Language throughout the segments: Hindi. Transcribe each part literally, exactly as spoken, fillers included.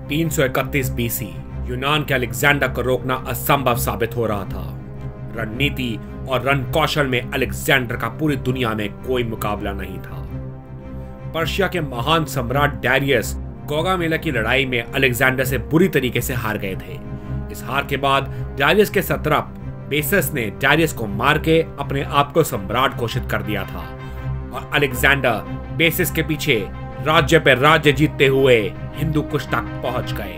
तीन सौ इकतीस बीसी यूनान के अलेक्जेंडर को रोकना असंभव साबित हो रहा था। रणनीति और रण कौशल में अलेक्जेंडर का पूरी दुनिया में कोई मुकाबला नहीं था। पर्शिया के महान सम्राट डैरियस गौगामेला की लड़ाई में अलेक्जेंडर से बुरी तरीके से हार गए थे। इस हार के बाद डैरियस के सत्रप बेसस ने डैरियस को मार के अपने आप को सम्राट घोषित कर दिया था और अलेक्जेंडर बेसिस के पीछे राज्य पर राज्य जीतते हुए हिंदू कुश तक पहुंच गए।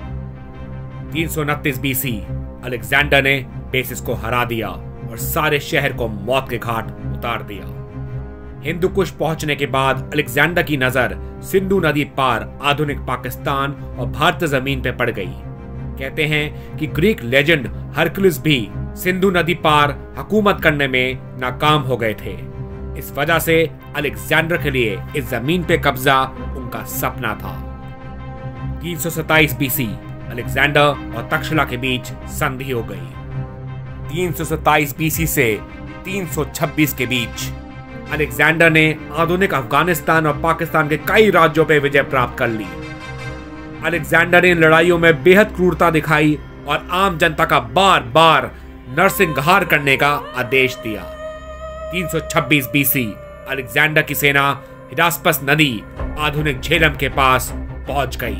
तीन सौ उनतीस बीसी अलेक्जेंडर ने बेसिस को हरा दिया और सारे शहर को मौत के घाट उतार दिया। हिंदू कुश पहुंचने के बाद अलेक्जेंडर की नजर सिंधु नदी पार आधुनिक पाकिस्तान और भारतीय जमीन पे पड़ गई। कहते हैं कि ग्रीक लेजेंड हरकुलिस भी सिंधु नदी पार हुकूमत करने में नाकाम हो गए थे। इस वजह से अलेक्जेंडर के लिए इस जमीन पे कब्जा उनका सपना था। तीन सौ सत्ताईस बीसी अलेक्जेंडर और तक्षशिला के बीच संधि हो गई। तीन सौ सत्ताईस बीसी से तीन सौ छब्बीस के बीच अलेक्जेंडर ने आधुनिक अफगानिस्तान और पाकिस्तान के कई राज्यों पर विजय प्राप्त कर ली। अलेक्जेंडर ने लड़ाइयों में बेहद क्रूरता दिखाई और आम जनता का बार बार नरसंहार करने का आदेश दिया। तीन सौ छब्बीस बीसी अलेक्जेंडर की सेना हिडास्पस नदी आधुनिक झेलम के पास पहुंच गई।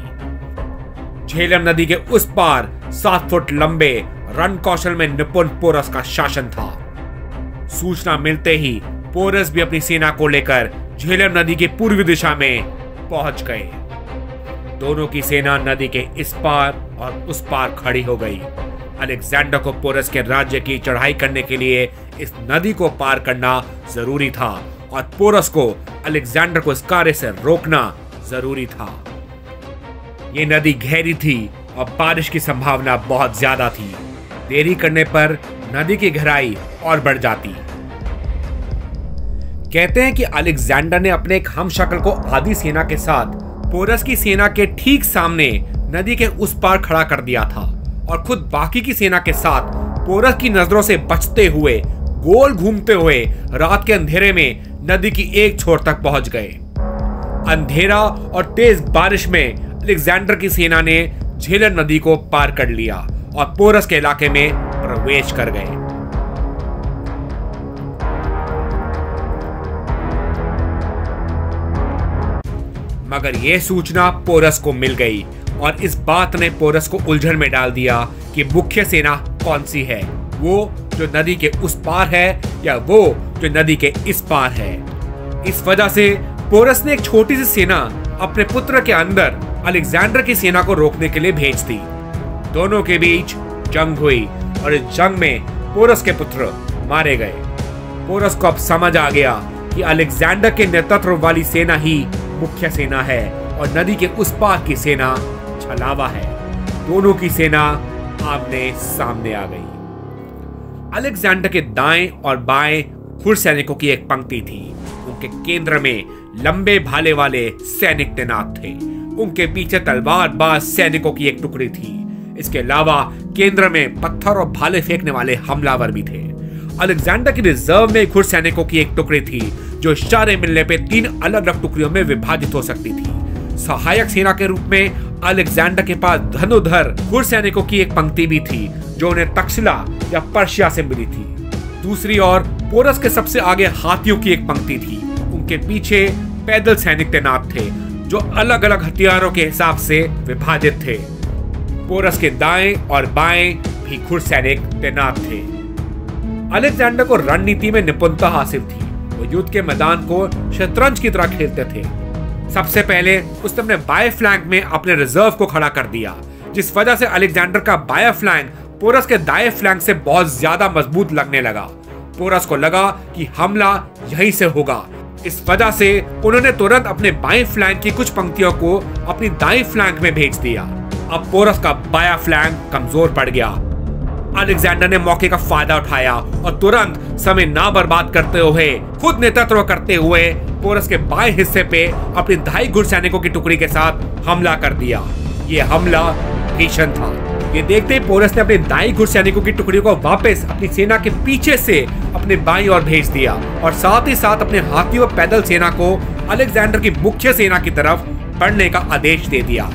झेलम नदी के उस पार सात फुट लंबे रण कौशल में निपुण पोरस का शासन था। सूचना मिलते ही पोरस भी अपनी सेना को लेकर झेलम नदी के पूर्वी दिशा में पहुंच गए। दोनों की सेना नदी के इस पार और उस पार खड़ी हो गई। अलेक्जेंडर को पोरस के राज्य की चढ़ाई करने के लिए इस नदी को पार करना जरूरी था और पोरस को अलेक्जेंडर को इस कार्य से रोकना जरूरी था। ये नदी गहरी थी और बारिश की संभावना बहुत ज्यादा थी। देरी करने पर नदी की गहराई और बढ़ जाती। कहते हैं कि अलेक्जेंडर ने अपने एक हमशक्ल को आधी सेना के साथ पोरस की सेना के ठीक सामने नदी के उस पार खड़ा कर दिया था और खुद बाकी की सेना के साथ पोरस की नजरों से बचते हुए गोल घूमते हुए रात के अंधेरे में नदी की एक छोर तक पहुंच गए। अंधेरा और तेज बारिश में अलेक्जेंडर की सेना ने झेलम नदी को पार कर लिया और पोरस के इलाके में प्रवेश कर गए। मगर यह सूचना पोरस को मिल गई और इस बात ने पोरस को उलझन में डाल दिया कि मुख्य सेना कौन सी है, वो जो नदी के उस पार है या वो जो नदी के इस पार है। इस वजह से पोरस ने एक छोटी सी सेना अपने पुत्र के अंदर अलेक्जेंडर की सेना को रोकने के लिए भेज दी। दोनों के बीच जंग हुई और इस जंग में पोरस के पुत्र मारे गए। पोरस को अब समझ आ गया कि अलेक्जेंडर के नेतृत्व वाली सेना ही मुख्य सेना है और नदी के उस पार की सेना छलावा है। दोनों की सेना आमने सामने आ गई। अलेक्जेंडर के दाएं और बाएं घुड़ सैनिकों की एक पंक्ति थी। उनके केंद्र में लंबे भाले वाले सैनिक तैनात थे। उनके पीछे तलवारबाज सैनिकों की एक टुकड़ी थी। इसके अलावा केंद्र में पत्थर और भाले फेंकने वाले हमलावर भी थे। अलेक्जेंडर की रिजर्व में घुड़ सैनिकों की एक टुकड़ी थी जो इशारे मिलने पे तीन अलग अलग टुकड़ियों में विभाजित हो सकती थी। सहायक सेना के रूप में अलेक्जेंडर के पास धनुधर घुड़ सैनिकों की एक पंक्ति भी थी जो उन्हें तक्षशिला या पर्शिया से मिली थी। दूसरी ओर पोरस के सबसे आगे हाथियों की एक पंक्ति थी। उनके पीछे पैदल सैनिक तैनात थे जो अलग अलग हथियारों के हिसाब से विभाजित थे। पोरस के दाएं और बाएं भी घुड़ सैनिक तैनात थे। अलेक्जेंडर को रणनीति में निपुणता हासिल थी। वो युद्ध के मैदान को शतरंज की तरह खेलते थे। सबसे पहले उसने अपने बाएं फ्लैंक में अपने रिजर्व को खड़ा कर दिया, जिस वजह से अलेक्जेंडर का बायां फ्लैंक पोरस के दाएं फ्लैंक से बहुत ज्यादा मजबूत लगने लगा। पोरस को लगा कि हमला यहीं से होगा। इस वजह से उन्होंने तुरंत अपने बाएं फ्लैंक की कुछ पंक्तियों को अपनी दाएं फ्लैंक में भेज दिया। अब पोरस का बायां फ्लैंक कमजोर पड़ गया। अलेक्जेंडर ने मौके का फायदा उठाया और तुरंत समय ना बर्बाद करते हुए खुद नेतृत्व करते हुए पोरस के बाएं हिस्से पे अपनी ढाई घुड़ सैनिकों की टुकड़ी के साथ हमला कर दिया। ये हमला भीषण था। ये देखते ही पोरस ने अपने दाई घुड़ सैनिकों की टुकड़ियों को वापस अपनी सेना के पीछे से अपने बाईं ओर भेज दिया और साथ ही साथ अपने हाथी और पैदल सेना को अलेक्जेंडर की मुख्य सेना की तरफ बढ़ने का आदेश दे दिया।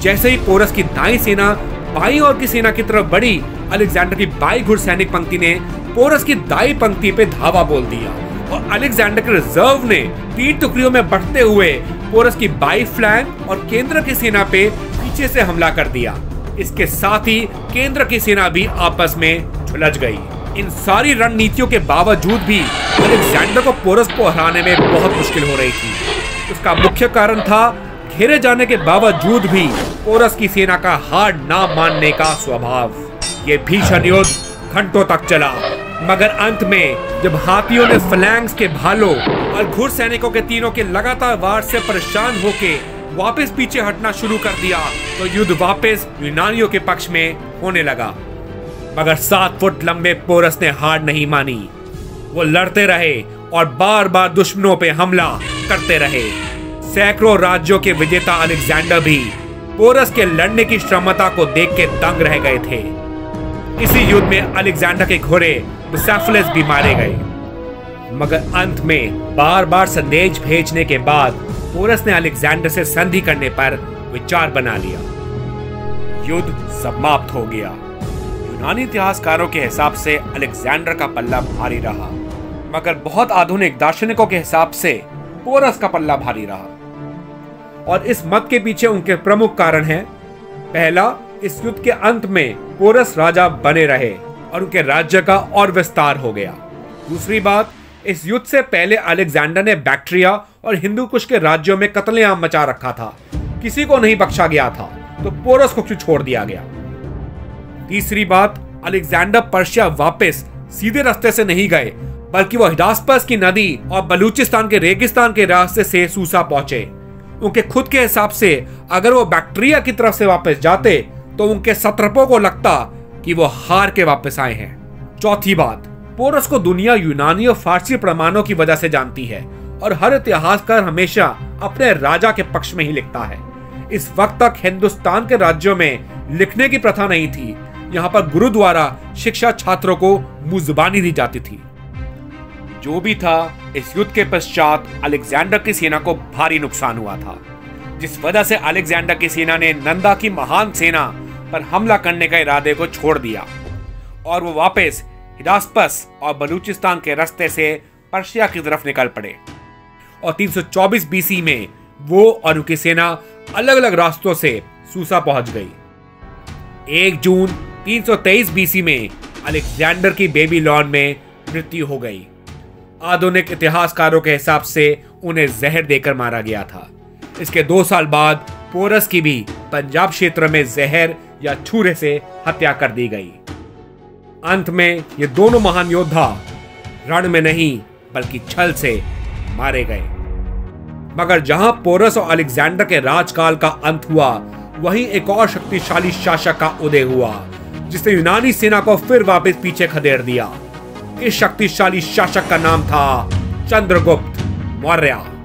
जैसे ही पोरस की दाई सेना बाई ओर की सेना की तरफ बढ़ी, अलेक्जेंडर की बाई घुड़सैनिक पंक्ति ने पोरस की दाई पंक्ति पे धावा बोल दिया और अलेक्जेंडर के रिजर्व ने तीन टुकड़ियों में बढ़ते हुए पोरस की बाई फ्लैंक और केंद्र की सेना पे पीछे से हमला कर दिया। इसके साथ ही केंद्र की सेना भी आपस में झुलझ गई। इन सारी रणनीतियों के बावजूद भी अलेक्जेंडर को पोरस को हराने में बहुत मुश्किल हो रही थी। उसका मुख्य कारण था घेरे जाने के बावजूद भी पोरस की सेना का हार ना मानने का स्वभाव। ये भीषण युद्ध घंटों तक चला, मगर अंत में जब हाथियों ने फ्लैंक्स के भालों और घुड़सैनिकों के तीनों के लगातार वार से परेशान होके वापस पीछे हटना शुरू कर दिया, तो युद्ध वापस यूनानियों के पक्ष में होने लगा। मगर सात फुट लंबे पोरस ने हार नहीं मानी। वो लड़ते रहे और बार बार दुश्मनों पे हमला करते रहे। सैकड़ों राज्यों के विजेता अलेक्जेंडर भी पोरस के लड़ने की क्षमता को देख के दंग रह गए थे। इसी युद्ध में अलेक्जेंडर के घोड़े बुसेफलस भी मारे गए। मगर अंत में बार बार संदेश भेजने के बाद पोरस ने अलेक्जेंडर से संधि करने पर विचार बना लिया। युद्ध समाप्त हो गया। यूनानी इतिहासकारों के हिसाब से अलेक्जेंडर का पल्ला भारी रहा, मगर बहुत आधुनिक दार्शनिकों के हिसाब से पोरस का पल्ला भारी रहा। और इस मत के पीछे उनके प्रमुख कारण हैं। पहला, इस युद्ध के अंत में पोरस राजा बने रहे और उनके राज्य का और विस्तार हो गया। दूसरी बात, इस युद्ध से पहले अलेक्जेंडर ने बैक्ट्रिया और हिंदू कुश के राज्यों में कत्लेआम मचा रखा था। किसी को नहीं बख्शा गया था, तो पोरस को क्यों छोड़ दिया गया। तीसरी बात, अलेक्जेंडर पर्शिया वापस सीधे रास्ते से नहीं गए, बल्कि वो हिदास्पस की नदी और बलूचिस्तान के रेगिस्तान के रास्ते से सूसा पहुंचे। उनके खुद के हिसाब से अगर वो बैक्ट्रिया की तरफ से वापस जाते तो उनके सत्रपों को लगता कि वो हार के वापस आए हैं। चौथी बात, पोरस को दुनिया यूनानी और फारसी प्रमाणों की वजह से जानती है और हर इतिहासकार हमेशा अपने राजा के पक्ष में ही लिखता है। इस वक्त तक हिंदुस्तान के राज्यों में लिखने की प्रथा नहीं थी। यहाँ पर गुरु द्वारा शिक्षा छात्रों को मुज़बानी दी जाती थी। जो भी था, इस युद्ध के पश्चात अलेक्जेंडर की सेना को भारी नुकसान हुआ था, जिस वजह से अलेक्जेंडर की सेना ने नंदा की महान सेना पर हमला करने का इरादे को छोड़ दिया और वो वापस हिदास्पस और बलूचिस्तान के रास्ते से पर्शिया की तरफ निकल पड़े। और तीन सौ चौबीस बीसी में वो और उनकी सेना अलग अलग रास्तों से सूसा पहुंच गई। एक जून तीन सौ तेईस बीसी में अलेक्जेंडर की बेबीलोन में मृत्यु हो गई। आधुनिक इतिहासकारों के हिसाब से उन्हें जहर देकर मारा गया था। इसके दो साल बाद पोरस की भी पंजाब क्षेत्र में जहर या छुरे से हत्या कर दी गई। अंत में ये दोनों महान योद्धा रण में नहीं बल्कि छल से मारे गए। मगर जहां पोरस और अलेक्जेंडर के राजकाल का अंत हुआ, वहीं एक और शक्तिशाली शासक का उदय हुआ, जिसने यूनानी सेना को फिर वापस पीछे खदेड़ दिया। इस शक्तिशाली शासक का नाम था चंद्रगुप्त मौर्य।